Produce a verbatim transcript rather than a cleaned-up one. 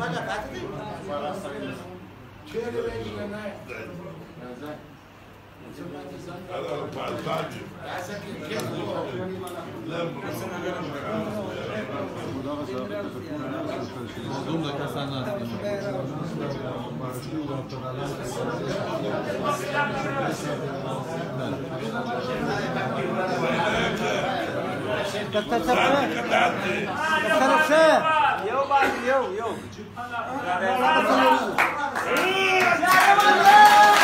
مظلوم ده کسان هست دكتور سفر دكتور سفر يو بعد يو يو